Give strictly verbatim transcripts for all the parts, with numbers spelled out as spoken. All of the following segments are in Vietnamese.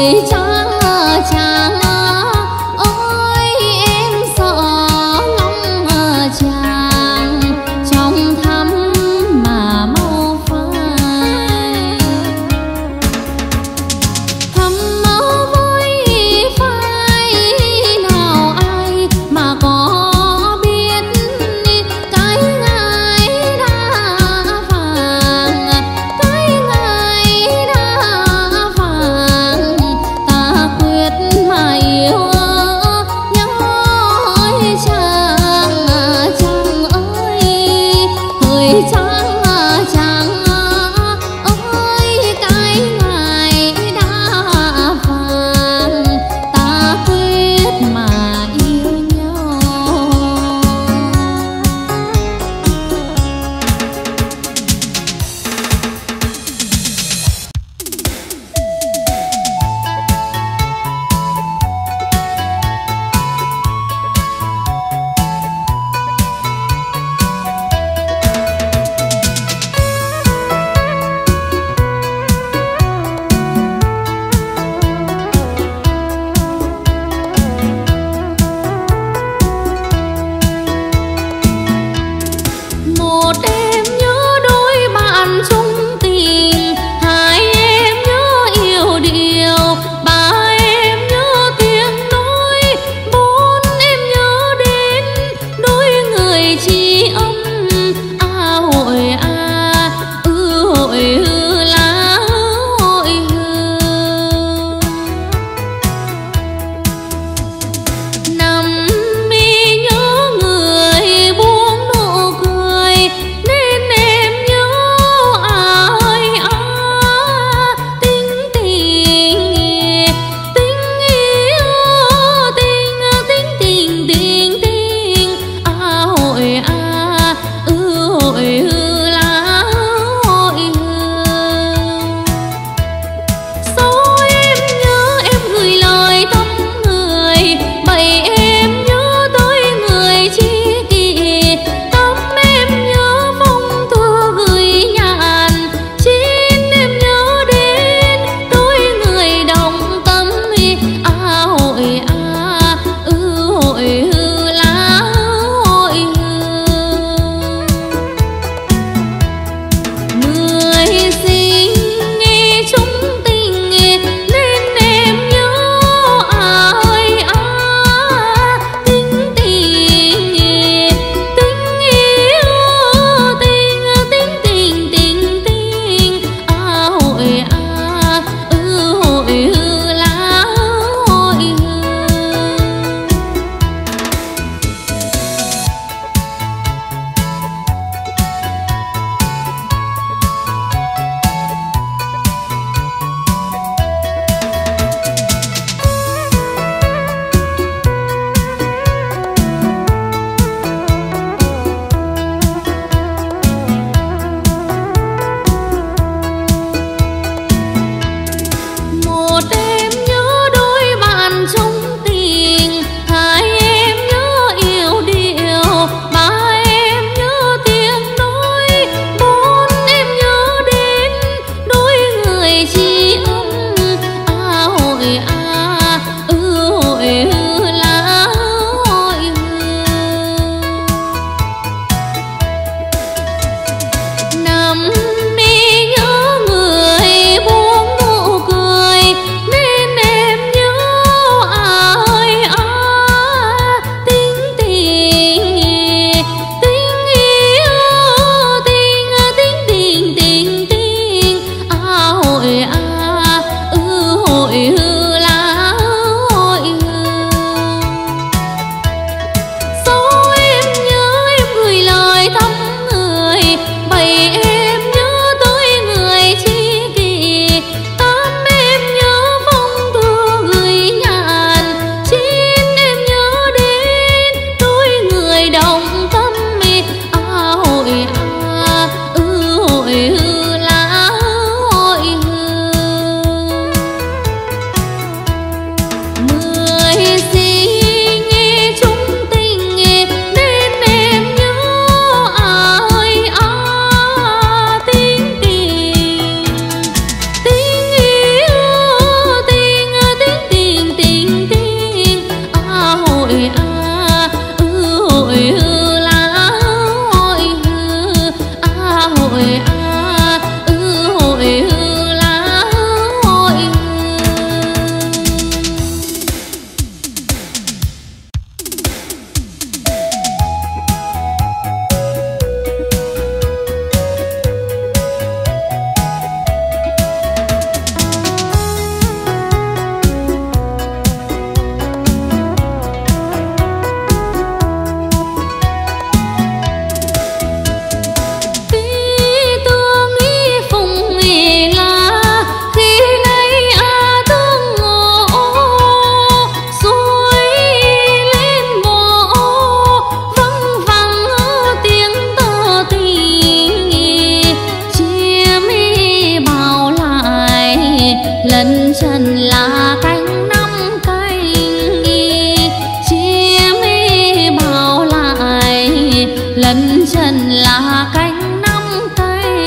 ta trần là cánh năm cánh, chim bảo lại lần trần là cánh năm cánh.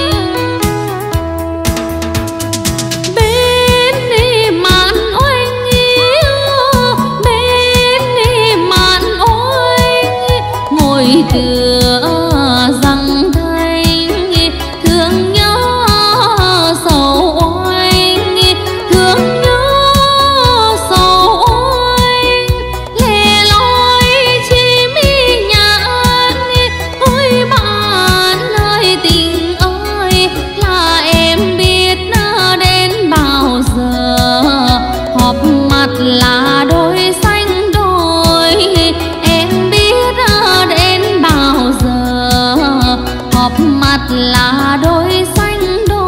Bên đi mạn oanh yêu, bên đi mạn oanh, ngồi tựa răng thanh, thương nhớ sầu oanh, thương nhớ sầu oanh. Lẻ loi chim nhạn, ôi bạn ơi tình ơi, là em biết đến bao giờ. Họp mặt là đôi xanh đôi, em biết đến bao giờ. Họp mặt là đôi xanh đôi.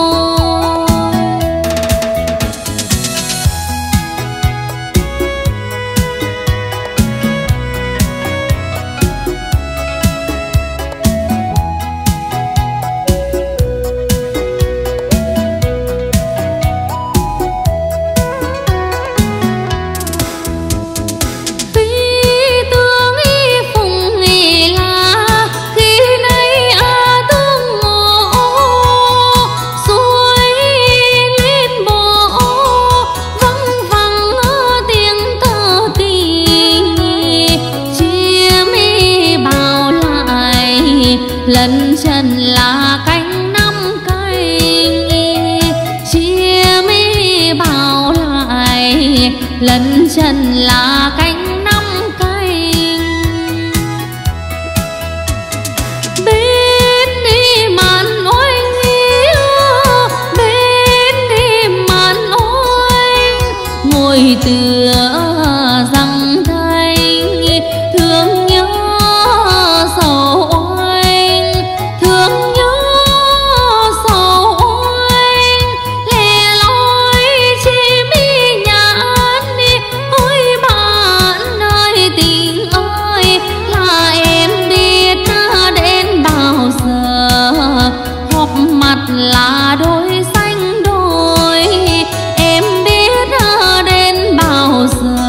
Phi tương y phùng y là khi nay a tương ngộ, suối lên bộ văng vẳng tiếng tơ tình. Chim bảo lại lần trần là cánh năm cánh, chim bảo lại lần trần là cánh năm cánh. Bên đi mạn oanh yêu, bên đi mạn oanh, ngồi tựa răng thanh, thương nhớ sầu oanh, thương nhớ sầu oanh. Lẻ loi chim nhạn, ôi bạn ơi tình ơi, là em biết đến bao giờ. Họp mặt là đôi xanh đôi, em biết đến bao giờ.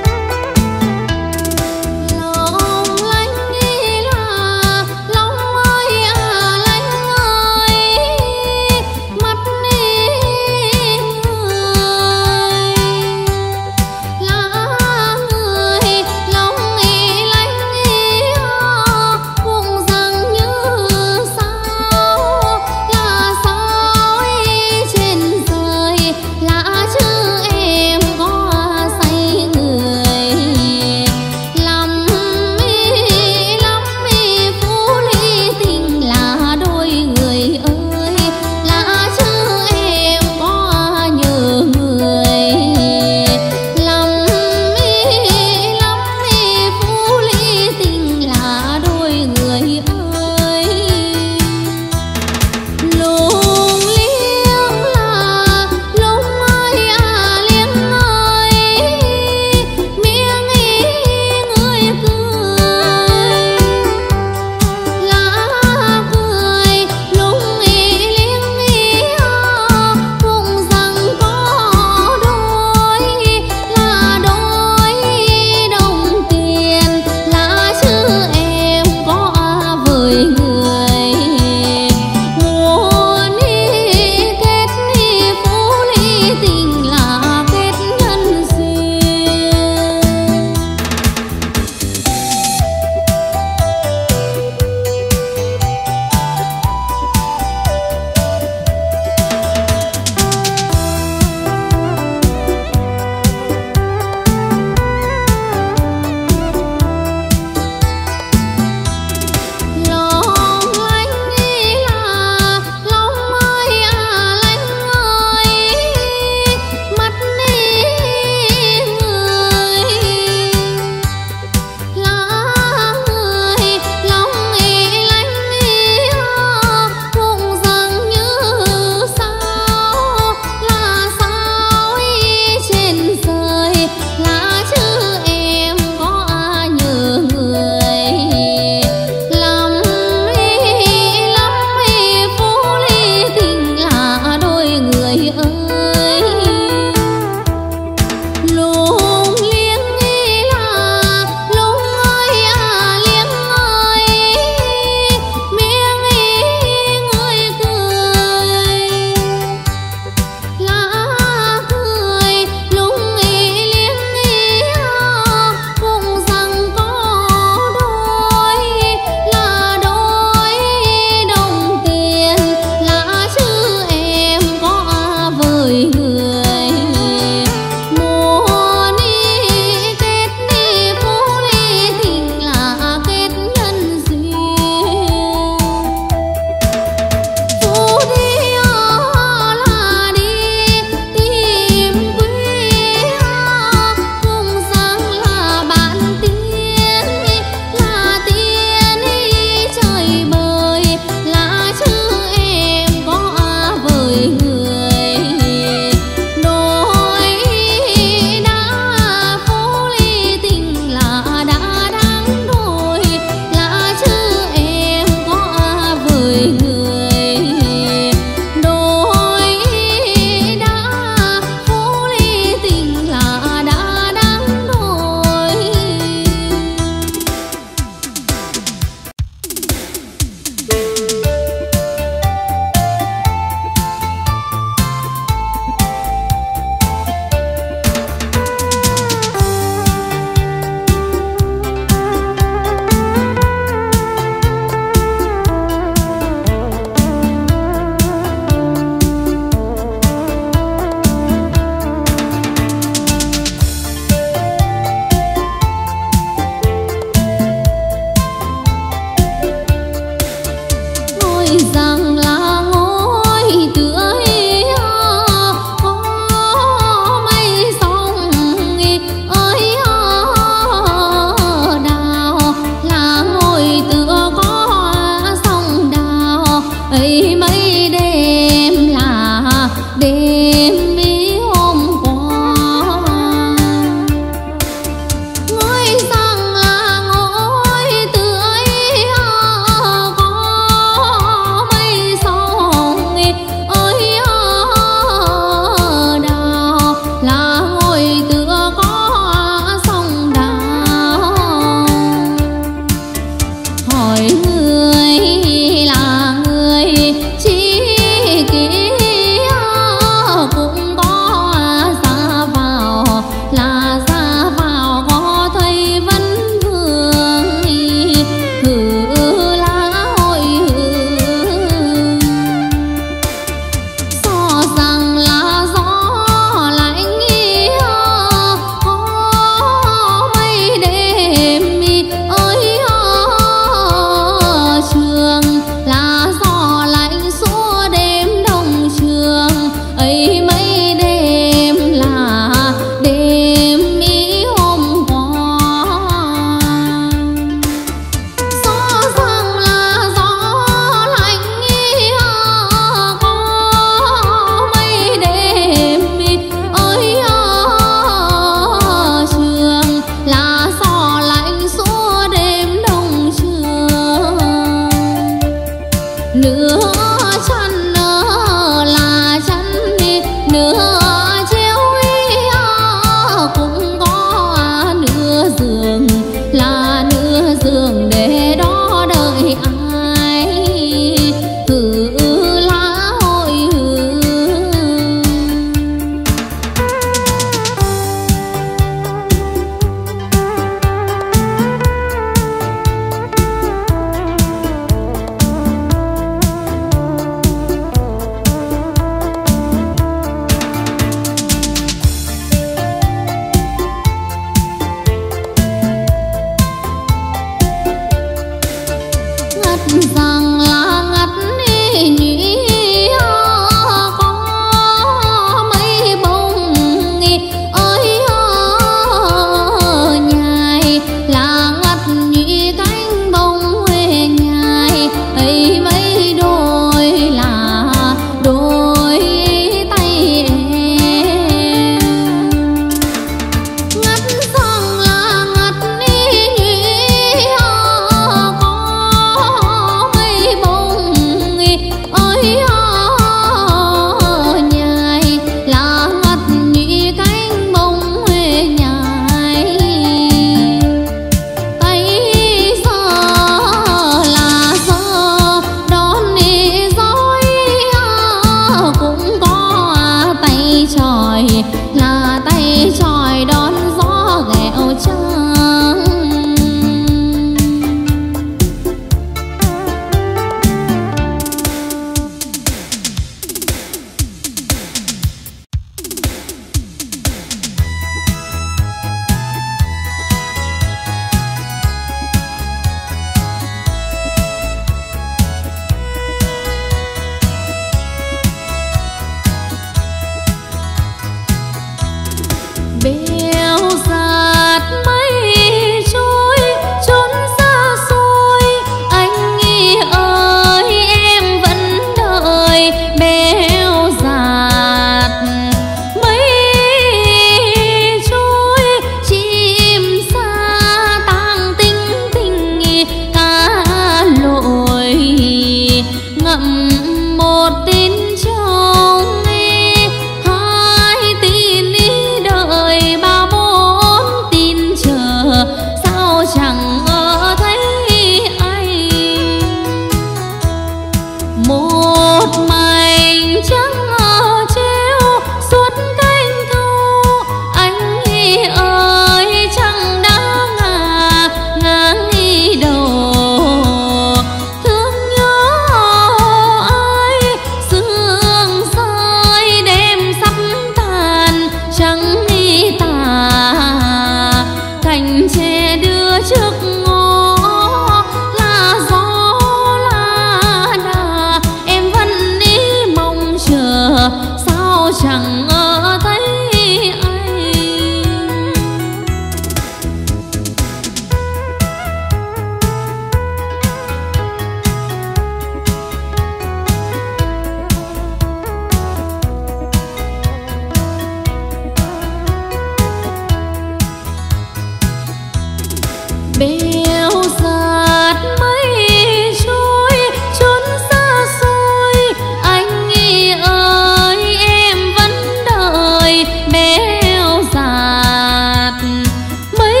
bèo dạt mây trôi chốn xa xôi. Anh ơi em vẫn đợi bèo dạt mây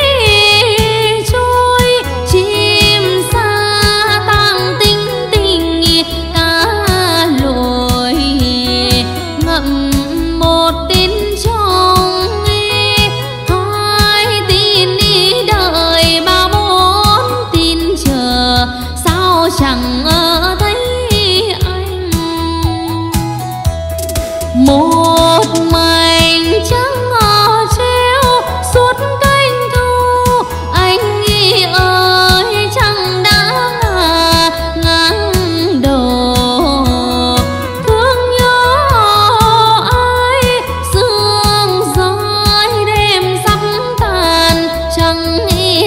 trôi, chim sa tang tinh tình cá lội ngậm một tin trong hai tin đi đợi ba bốn tin chờ sao chẳng thấy anh. Một mảnh trắng treo suốt cánh thu, anh ơi chẳng đã ngả ngang đầu. Thương nhớ ai sương rơi đêm sắp tàn trăng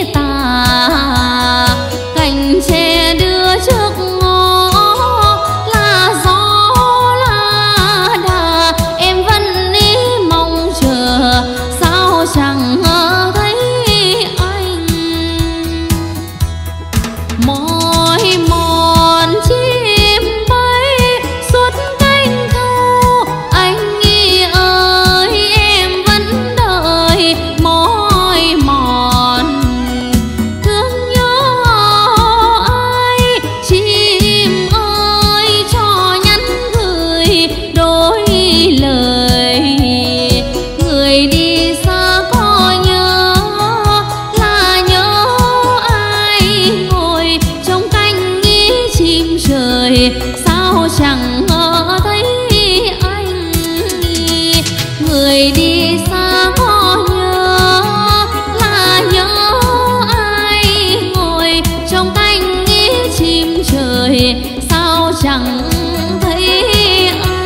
tà, cành tre đưa trước ngõ là gió là đà. Em vẫn đi mong chờ sao chẳng thấy anh. Mỏi mòn chim bay suốt cánh thu, anh ơi em vẫn đợi mỏi mòn. Thương nhớ ai chim ơi cho nhắn gửi đôi lời. Người đi xa có nhớ là nhớ ai ngồi trong cánh chim trời sao chẳng thấy anh. Người đi xa có nhớ là nhớ ai ngồi trong cánh chim trời sao chẳng thấy anh.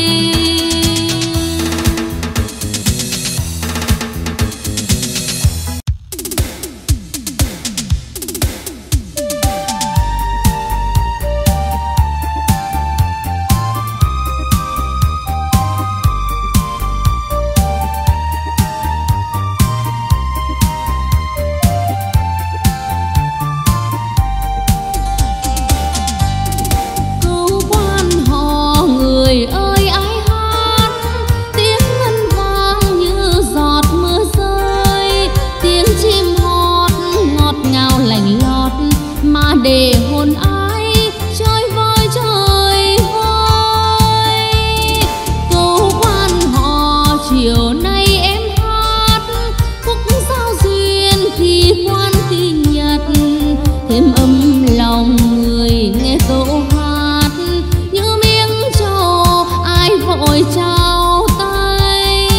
Câu quan họ người ơi ai hát, tiếng ngân vang như giọt mưa rơi. Tiếng chim hót ngọt ngào lành lót mà để hồn ai chơi vơi chơi vơi. Câu quan họ chiều nay em hát khúc sao duyên khi quan tình nhật, thêm ấm lòng người nghe câu hát như miếng trầu ai vội trao tay.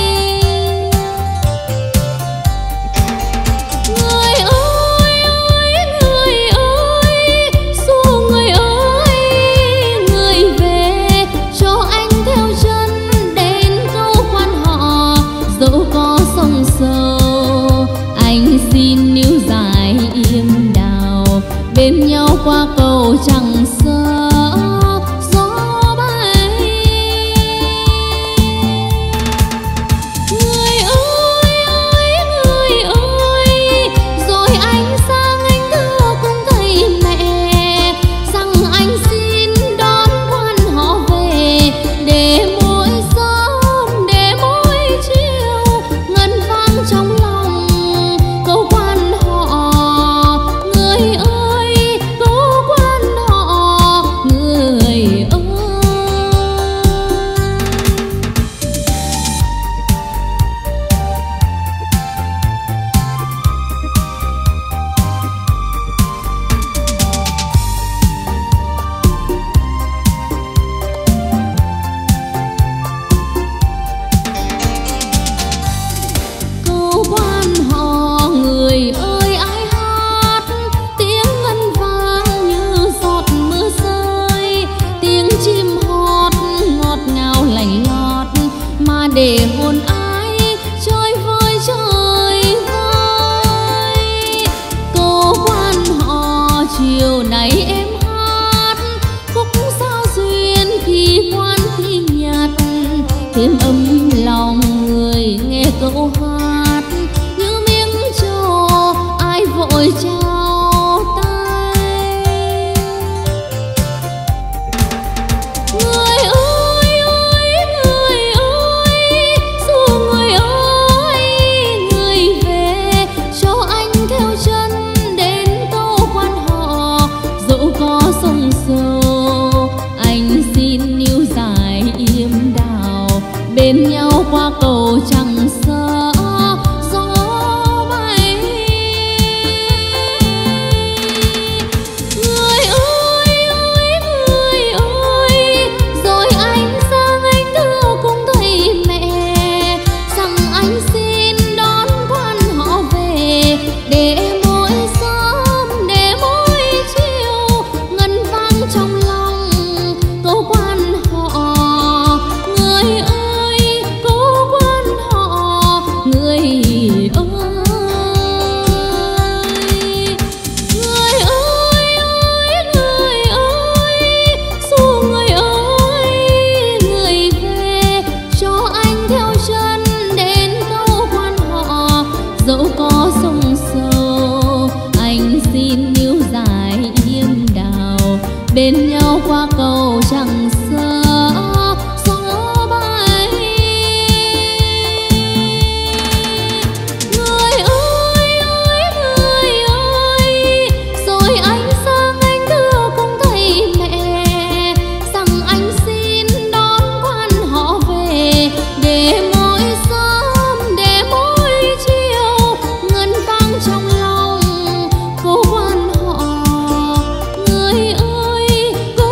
Người ơi ơi người ơi xua người ơi người về cho anh theo chân đến câu quan họ. Dẫu có sông sâu anh xin níu dài im đào, bên nhau qua cầu chẳng sợ gió bay. Người ơi ơi người ơi rồi anh sang anh thưa cũng thấy mẹ rằng anh xin đón quan họ về, để mỗi sớm để mỗi chiều ngân vang trong lòng câu quan họ. Người ơi câu quan họ người ơi. Câu quan họ người ơi ai hát, tiếng ngân vang như giọt mưa rơi. Tiếng chim hót ngọt ngào lành lót mà để hồn ai chơi vơi chơi vơi. Câu quan họ chiều nay em hát khúc sao duyên khi quan thi nhật, thêm ấm lòng người nghe câu hát như miếng trầu ai vội vội trao tay. Người ơi ơi người ơi, dù người ơi người về, cho anh theo chân đến câu quan họ. Dẫu có sông sâu anh xin níu dài yêm đào, bên nhau qua cầu chẳng sợ gió bay. Người ơi ơi người ơi, rồi anh sang anh thưa cùng thầy mẹ rằng anh xin đón quan họ về, để mỗi sớm để mỗi chiều ngân vang trong lòng câu quan họ. Người ơi câu quan họ, người ơi. Người ơi ơi người ơi, dù người ơi người về, cho anh theo chân đến câu quan họ. Dẫu có sông sâu anh xin níu dài yêm đào, bên nhau qua cầu chẳng sợ gió bay. Người ơi ơi người ơi, rồi anh sang anh thưa cùng thầy mẹ rằng anh xin đón quan họ về, để mỗi sớm để mỗi chiều ngân vang trong lòng câu quan họ. Người ơi câu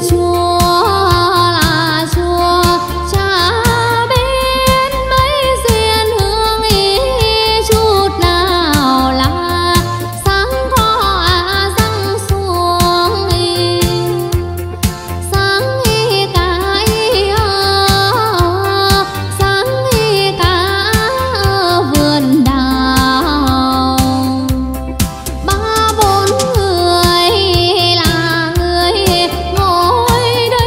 ba bốn người là người ngồi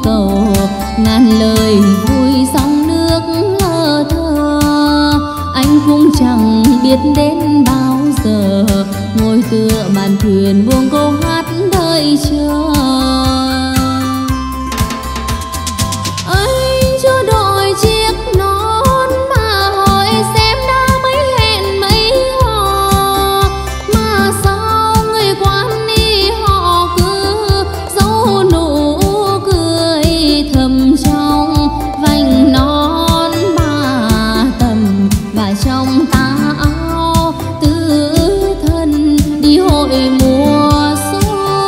cầu, ngàn lời vui sóng nước lơ thơ. Anh cũng chẳng biết đến bao giờ, ngồi tựa màn thuyền buông câu hát đợi chờ. Anh chưa đội chiếc nón mà hỏi xem đã mấy hẹn mấy hò, mà sao người quan đi họ cứ giấu nụ cười thầm trong vành nón bà tầm, và trong tà áo tứ thân đi hội mùa xuân.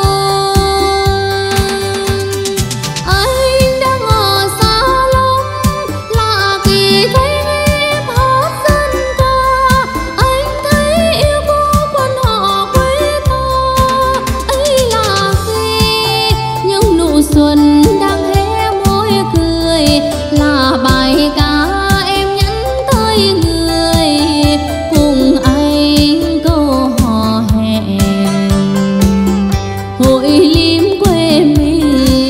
Anh đang ở xa lắm lạ kỳ thấy em hát dân ca, anh thấy yêu cô quan họ quê ta. Ấy là khi những nụ xuân đang hé môi cười, là bài ca em nhắn tới người, cùng anh câu hò hẹn hội lim quê mình.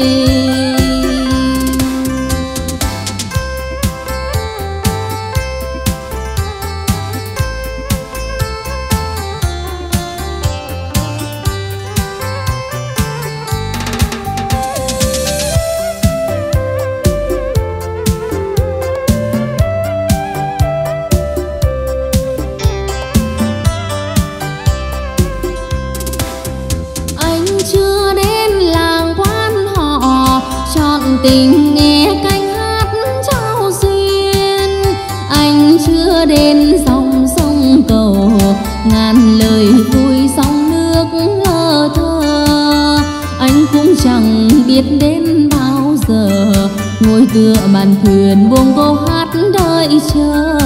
Anh chưa đến làng quan họ, chọn tình nghe canh hát trao duyên. Anh chưa đến dòng sông cầu, ngàn lời vui sóng nước lơ thơ. Anh cũng chẳng biết đến bao giờ, ngồi tựa màn thuyền buông câu hát đợi chờ.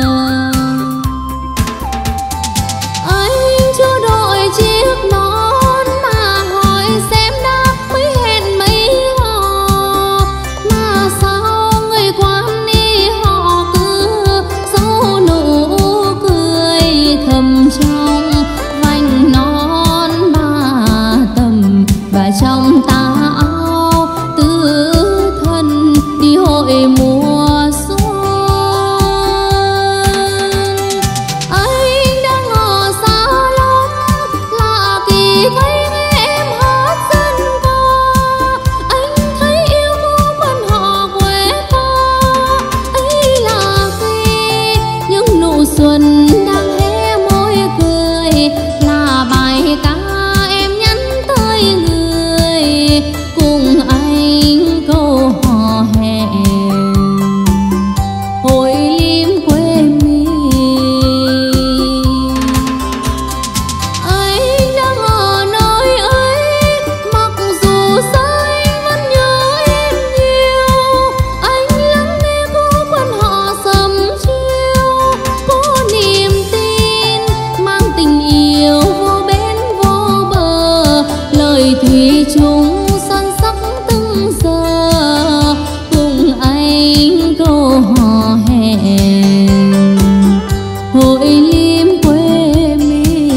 Anh chưa đội chiếc nón mà hỏi xem đã mấy hẹn mấy hò, mà sao người quan đi họ cứ giấu nụ cười thầm trong vành nón bà tầm, và trong tà áo tứ thân đi hội mùa xuân. Anh đang ở xa lắm lạ kỳ thấy em hát dân ca, anh thấy yêu cô quan họ quê ta. Ấy là khi những nụ xuân đang hé môi cười, là bài ca em nhắn tới người, cùng anh câu hò hẹn hội lim quê mình. Anh đang ở nơi ấy, mặc dù xa anh vẫn nhớ em nhiều. Anh lắng nghe cô quan họ sầm chiêu, có niềm tin mang tình yêu vô bến vô bờ, lời thủy chung son sắc từng giờ, cùng anh câu hò hẹn hội lim quê mình.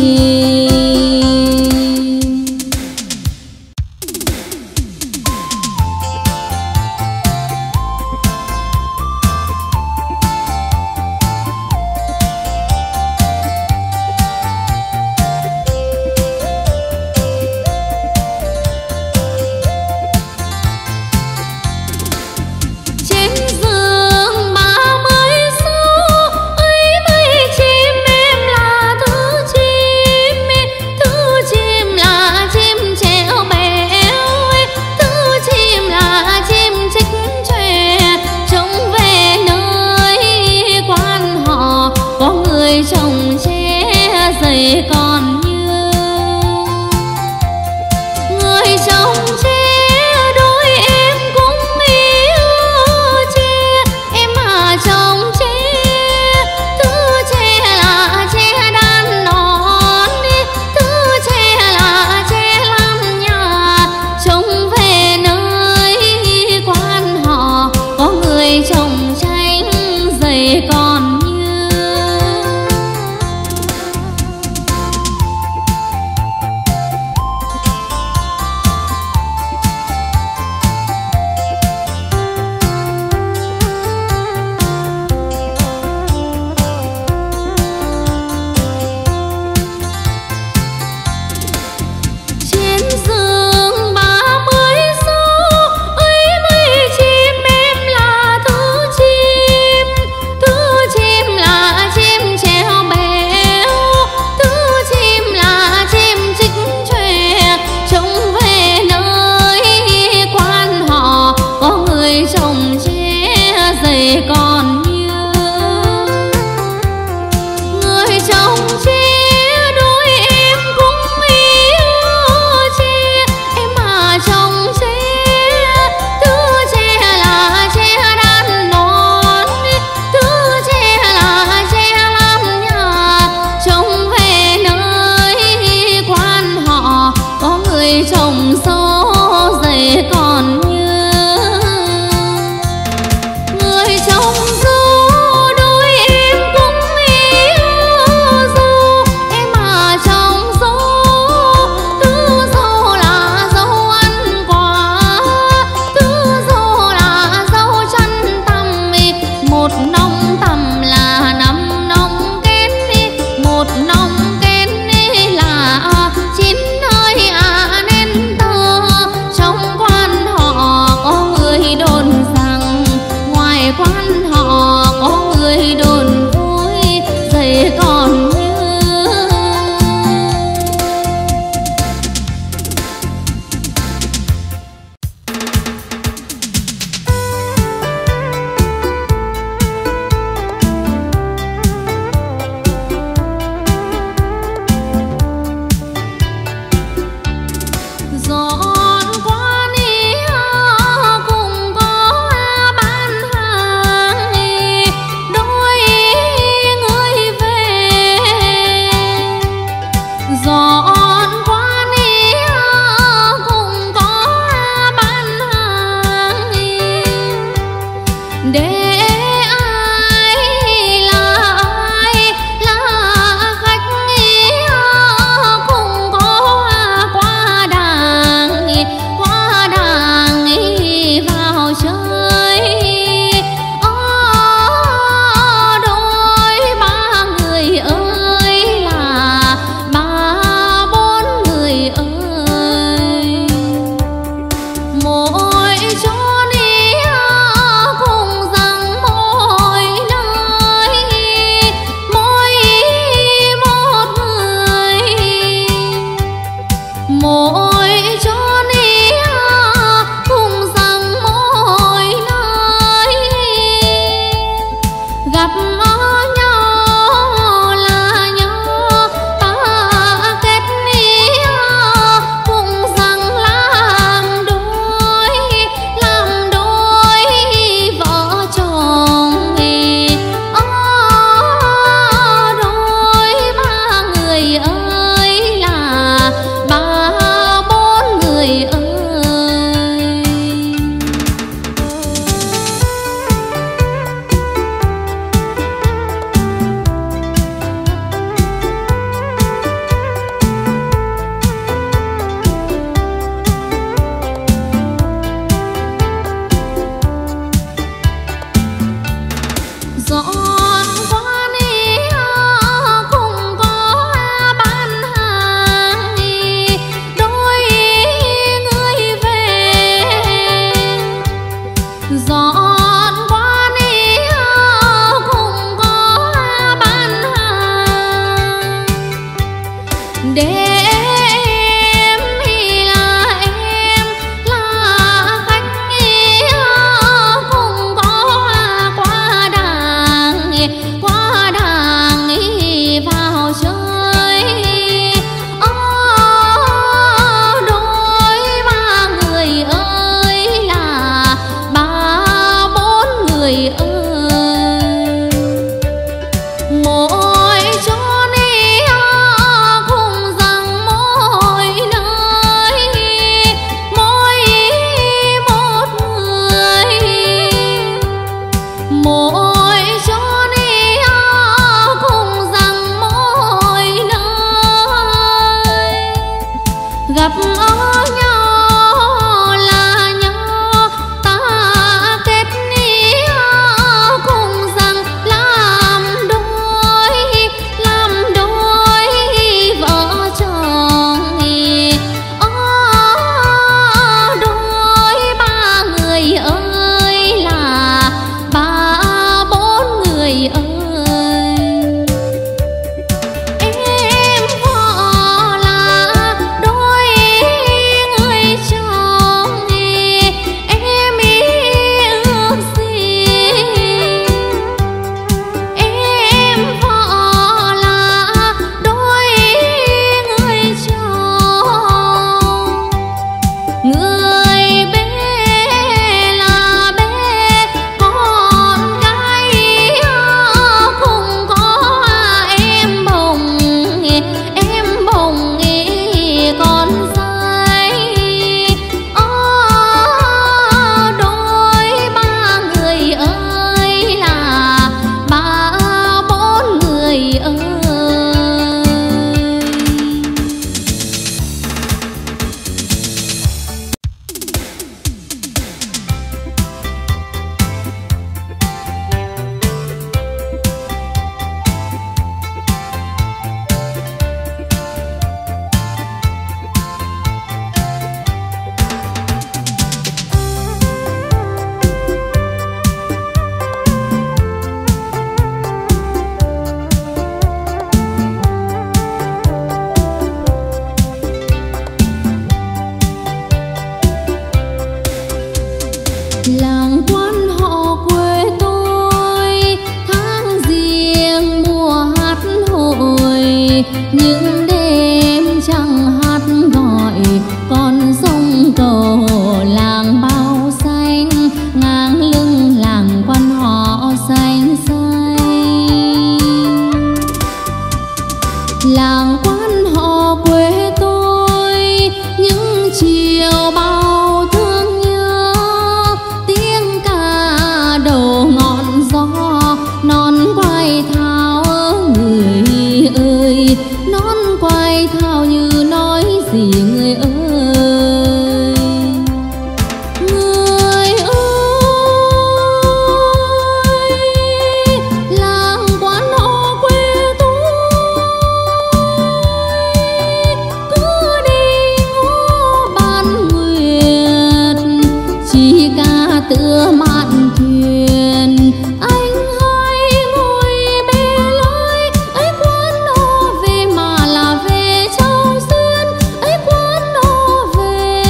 chỉ ca tựa mạn thuyền. Anh hãy ngồi bè lối ấy quán nó về mà là về Châu Xuyên, ấy quán nó về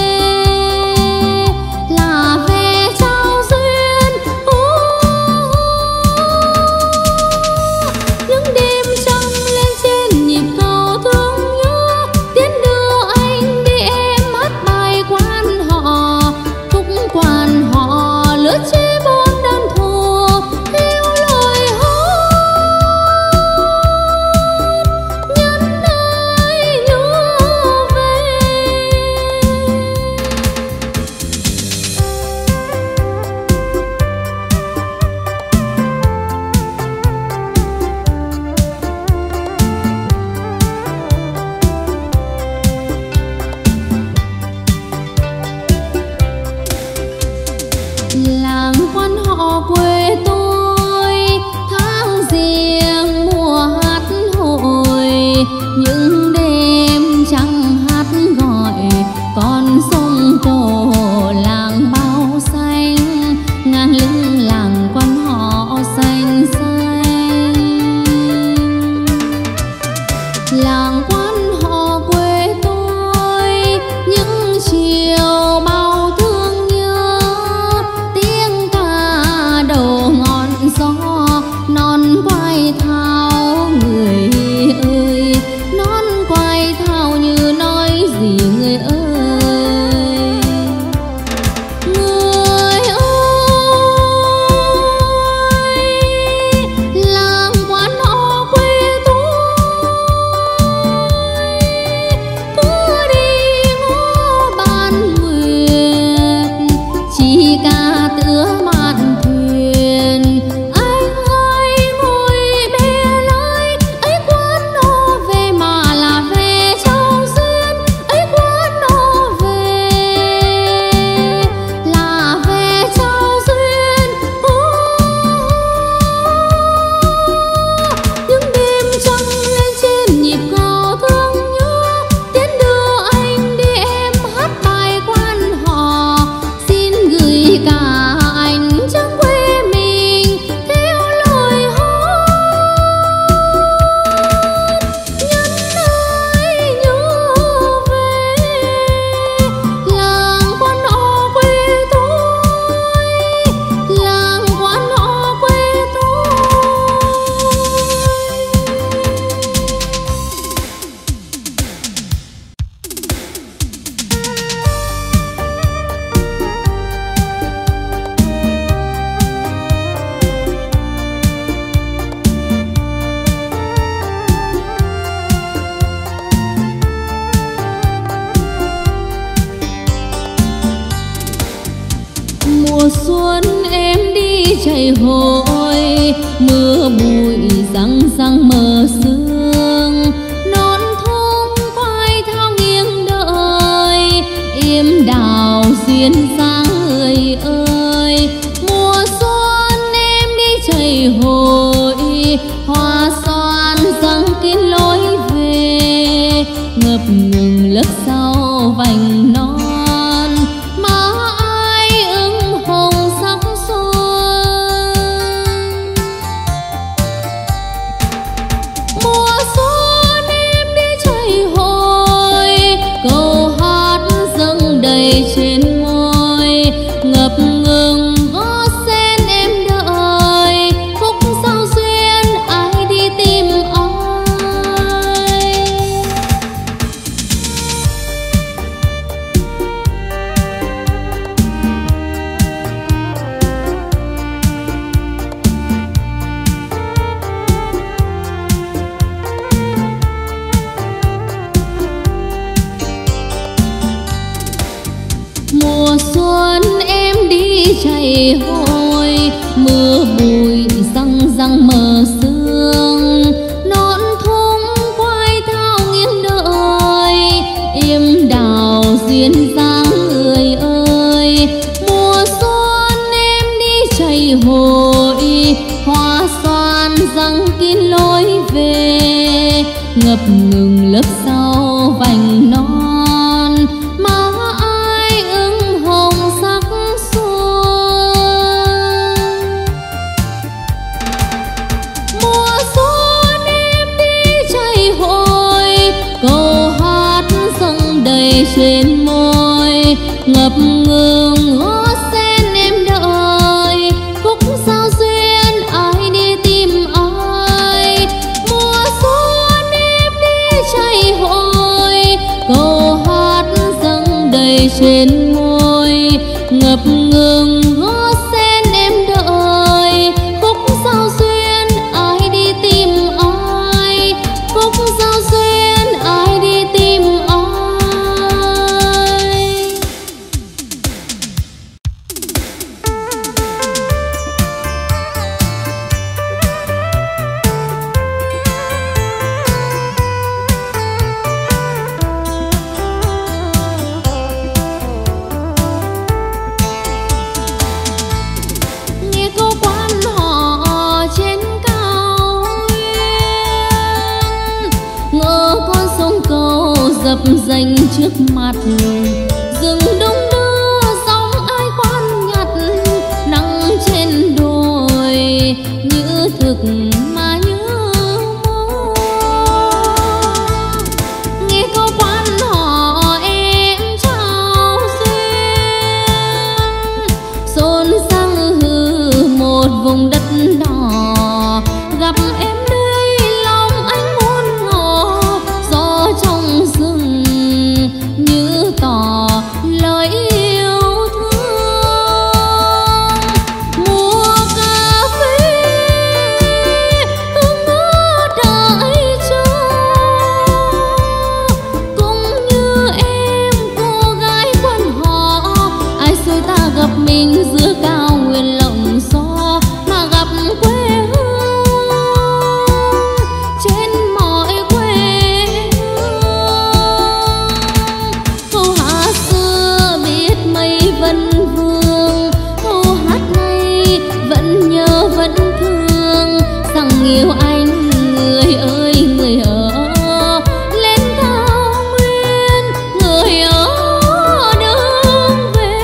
là về Châu Xuyên. Những đêm trăng lên trên nhịp cầu thương nhớ, tiến đưa anh đi em hát bài quan họ, khúc quan họ lứa chế bốn đàn thù theo lời hát nhân ơi nhớ về. Làng quan họ quê tôi tháng riêng mùa hát hội, những đêm trăng hát gọi con sông cổ làng bao xanh, ngang lưng làng quan họ xanh xanh. Làng quan họ quê tôi những chiều bao thương nhớ, tiếng ca đầu ngọn gió non quay thao người ơi, non quay thao như nói gì người ơi. Người ơi làng quan họ quê tôi, cứ đi ngó ban nguyệt chỉ ca tựa mạn thuyền. Anh hãy ngồi bè lối ấy quán nó về mà là về Châu Xuyên, ấy quán nó về là về Châu Xuyên. Những đêm trăng lên trên nhịp cầu thương nhớ, tiến đưa anh đi em hát bài quan họ, xin gửi cả anh trong quê mình theo lời hát nhân ơi nhớ về. Làng quan họ quê tôi, làng quan họ quê tôi. Mùa xuân em đi chạy hội, mưa bụi răng răng mờ sương, non thôn quay thao nghiêng đợi, im đào duyên dáng người ơi. Mùa xuân em đi chạy hội, hoa xoan răng kín lối về, ngập ngừng lớp sau vành non má ai ưng hồng sắc xuân. Mùa xuân em đi chạy hội, câu hát dâng đầy trên môi, ngập ngừng gót sen em đợi, khúc sao duyên ai đi tìm ai. Mùa xuân em đi chạy hội, mưa bụi răng răng mờ sương, non thung quay thao nghiêng đợi, im đào duyên dáng người ơi. Mùa xuân em đi chạy hội, hoa xoan răng kín lối về, ngập ngừng lớp sau vành non má ai ưng hồng sắc xuân. ngập ngừng hoa sen em đợi, khúc sao duyên ai đi tìm ai, mùa xuân em đi chạy hội, câu hát dâng đầy trên môi, ngập ngừng hoa sen em đợi, khúc sao duyên ai đi tìm ai, khúc sao duyên ai đi tìm ai. Nghe câu quan họ trên cao nguyên, ngỡ con sông cầu dập dềnh trước mặt, rừng đông đưa sóng ai quan nhặt, nắng trên đồi như thực mà như mơ. Nghe câu quan họ em trao duyên, xôn sang hư một vùng đất đỏ, gặp em đây lòng anh muốn ngỏ, gió trong rừng như tỏ lời yêu thương. Mùa cà phê hương ngỡ đợi chờ, cũng như em cô gái quan họ, ai xui ta gặp mình giữa cao nguyên lộng gió, mà gặp quê hương trên mọi quê hương. Câu hát xưa biết mấy vân vương, câu hát này vẫn nhớ vẫn thương, rằng yêu anh người ơi người ở lên cao nguyên, người ở đường về.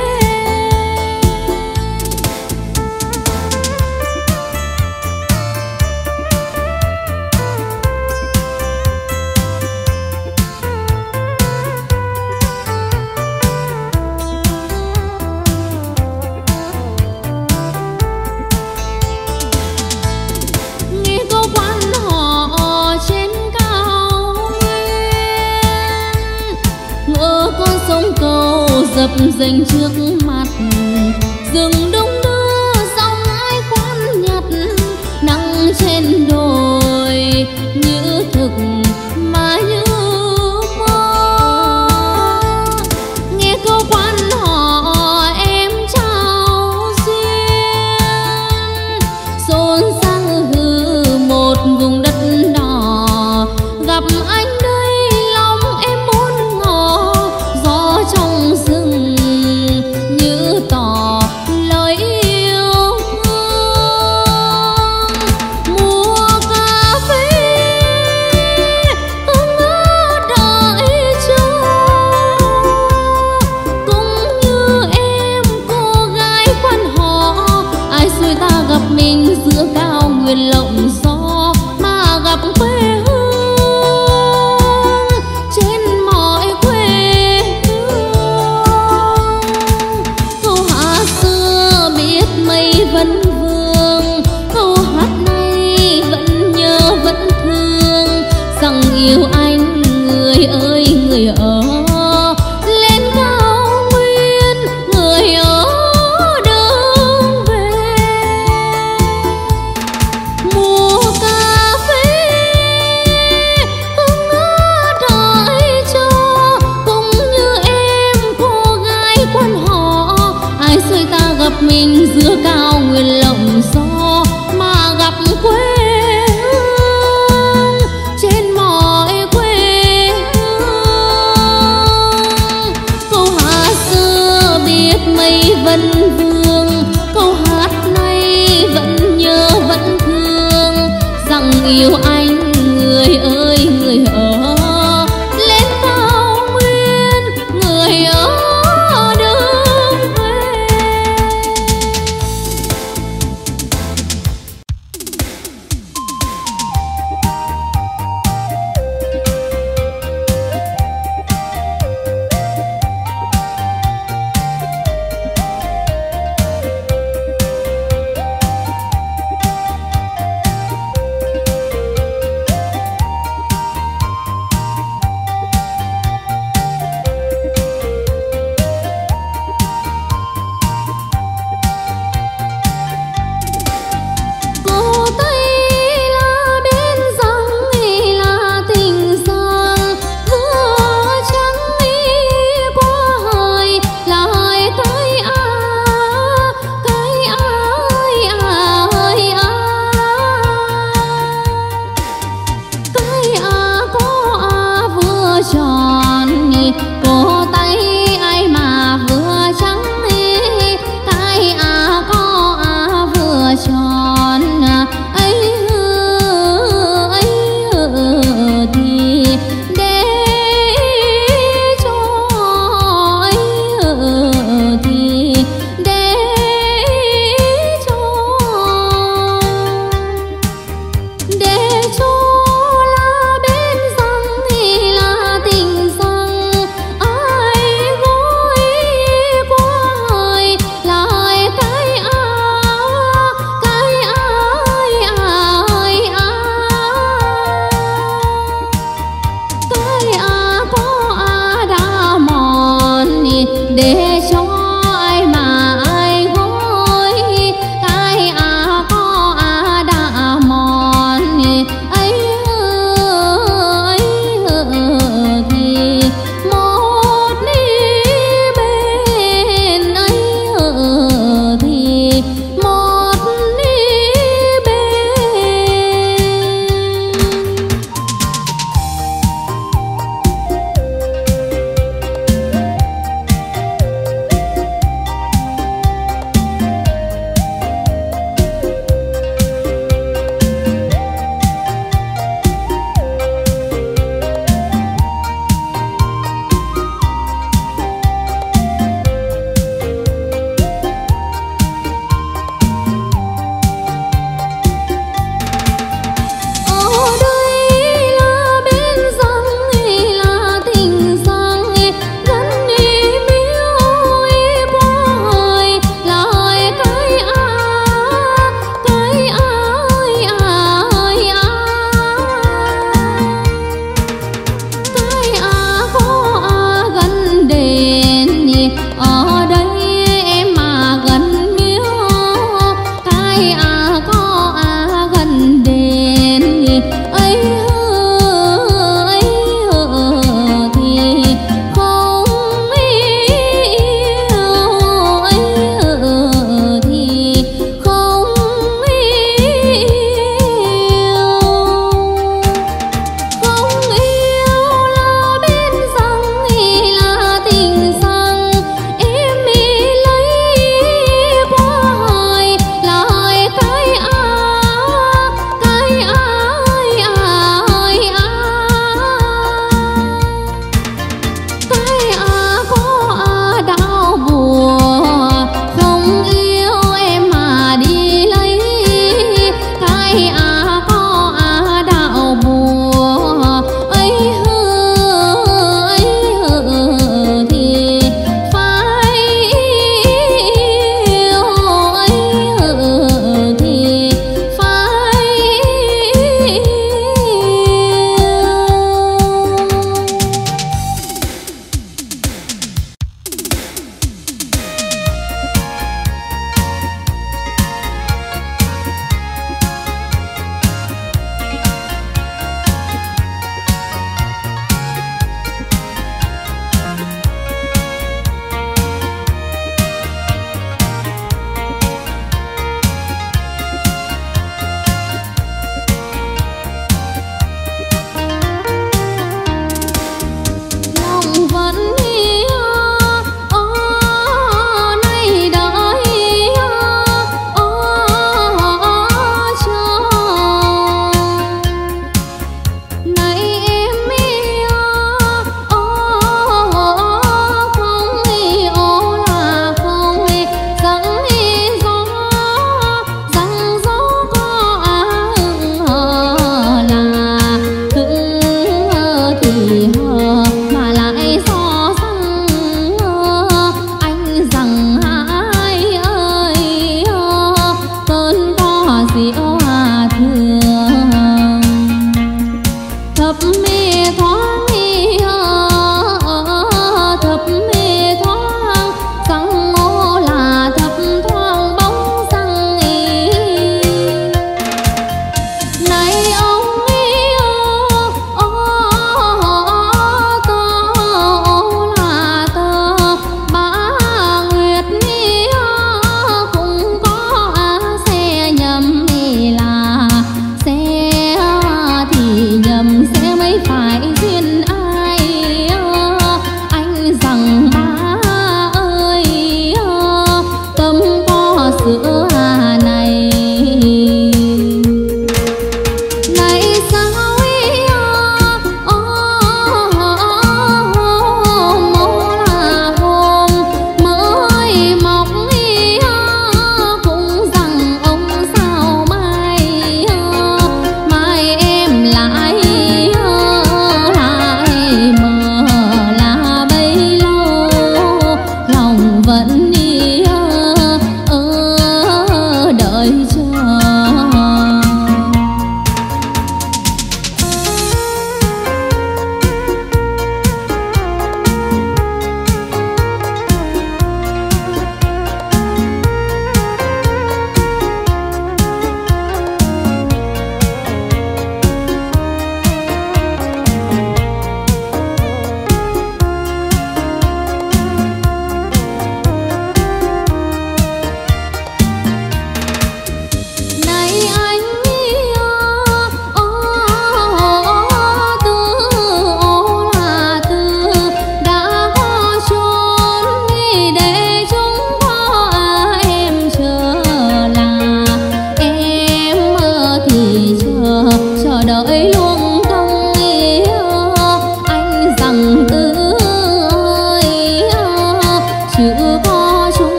Nghe câu quan họ trên cao nguyên, ngỡ con sông cầu dập dềnh trước mặt, rừng đông đưa sóng ai quan nhặt, nắng trên đồi như thực